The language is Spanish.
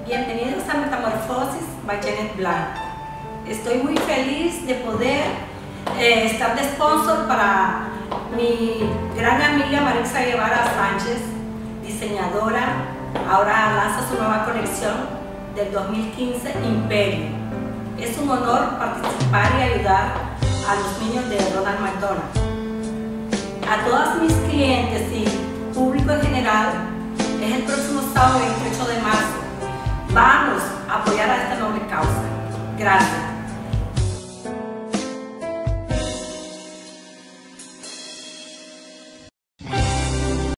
Bienvenidos a Metamorfosis by Janet Blanc. Estoy muy feliz de poder estar de sponsor para mi gran amiga Marixa Guevara Sánchez, diseñadora. Ahora lanza su nueva colección del 2015, Imperio. Es un honor participar y ayudar a los niños de Ronald McDonald. A todas mis clientes y público en general, es el próximo sábado 28 de marzo